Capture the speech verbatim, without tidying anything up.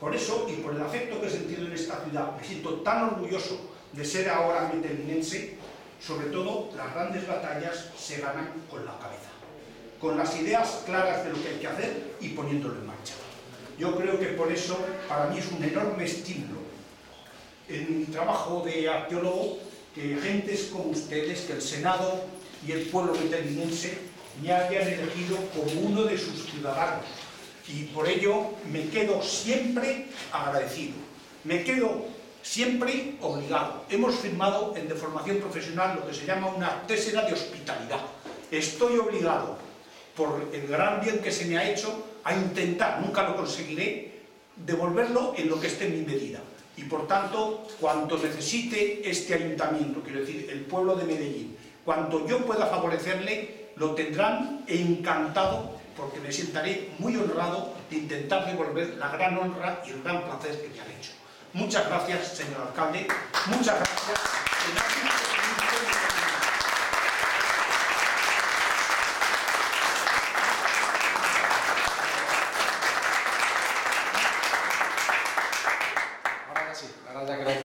Por eso, y por el afecto que he sentido en esta ciudad, me siento tan orgulloso de ser ahora metelinense. Sobre todo, las grandes batallas se ganan con la cabeza, con las ideas claras de lo que hay que hacer y poniéndolo en marcha. Yo creo que por eso, para mí es un enorme estímulo en mi trabajo de arqueólogo, que gentes como ustedes, que el Senado y el pueblo metelinense me hayan elegido como uno de sus ciudadanos. Y por ello me quedo siempre agradecido, me quedo siempre obligado. Hemos firmado en Deformación Profesional lo que se llama una tésera de hospitalidad. Estoy obligado, por el gran bien que se me ha hecho, a intentar, nunca lo conseguiré, devolverlo en lo que esté en mi medida. Y por tanto, cuanto necesite este ayuntamiento, quiero decir, el pueblo de Medellín, cuanto yo pueda favorecerle, lo tendrán encantado, porque me sentaré muy honrado de intentar devolver la gran honra y el gran placer que me han hecho. Muchas gracias, señor alcalde. Muchas gracias.